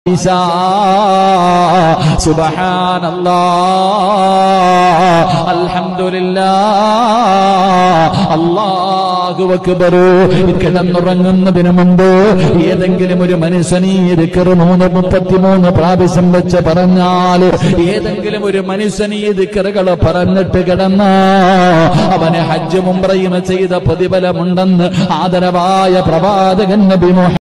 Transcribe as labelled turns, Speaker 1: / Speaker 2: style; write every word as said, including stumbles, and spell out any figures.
Speaker 1: ഈസാ സുബ്ഹാനല്ലാഹ് അൽഹംദുലില്ലാഹ് അല്ലാഹു അക്ബർ. കിടന്നുറങ്ങുന്നതിന് മുമ്പ് ഏതെങ്കിലും ഒരു മനുഷ്യനീ ദിക്ർ മൂന്ന് മുപ്പത്തിമൂന്ന് പ്രാവശ്യം വെച്ച് പറഞ്ഞാൽ, ഏതെങ്കിലും ഒരു മനുഷ്യനീ ദിക്റുകൾ പറഞ്ഞിട്ട് കിടന്ന അവന് ഹജ്ജും ഉംറയും ചെയ്ത പ്രതിഫലമുണ്ടെന്ന് ആദരവായ പ്രവാചകൻ നബി മുഹമ്മദ്